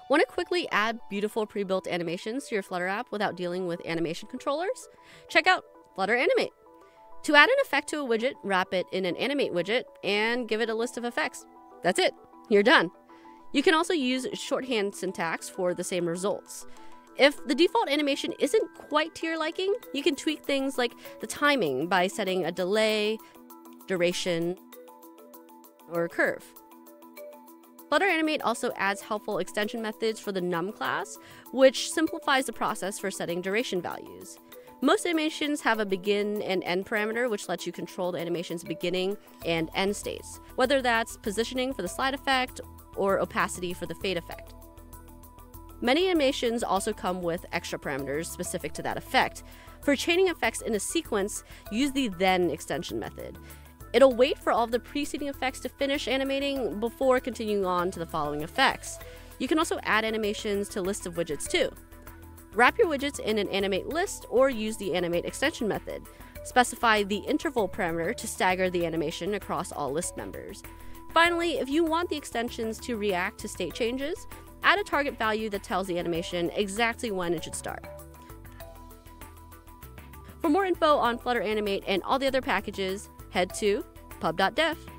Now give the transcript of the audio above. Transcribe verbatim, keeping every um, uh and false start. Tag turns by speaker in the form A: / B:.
A: Want to quickly add beautiful pre-built animations to your Flutter app without dealing with animation controllers? Check out Flutter Animate. To add an effect to a widget, wrap it in an animate widget and give it a list of effects. That's it. You're done. You can also use shorthand syntax for the same results. If the default animation isn't quite to your liking, you can tweak things like the timing by setting a delay, duration, or a curve. Flutter Animate also adds helpful extension methods for the num class, which simplifies the process for setting duration values. Most animations have a begin and end parameter, which lets you control the animation's beginning and end states, whether that's positioning for the slide effect or opacity for the fade effect. Many animations also come with extra parameters specific to that effect. For chaining effects in a sequence, use the then extension method. It'll wait for all of the preceding effects to finish animating before continuing on to the following effects. You can also add animations to lists of widgets too. Wrap your widgets in an animate list or use the animate extension method. Specify the interval parameter to stagger the animation across all list members. Finally, if you want the extensions to react to state changes, add a target value that tells the animation exactly when it should start. For more info on Flutter Animate and all the other packages, head to pub dot dev.